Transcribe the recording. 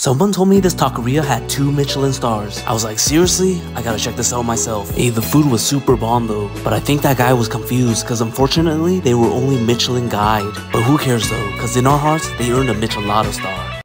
Someone told me this taqueria had 2 Michelin stars. I was like, seriously? I gotta check this out myself. Hey, the food was super bomb though, but I think that guy was confused because unfortunately they were only Michelin guide. But who cares though, because in our hearts, they earned a Michelada star.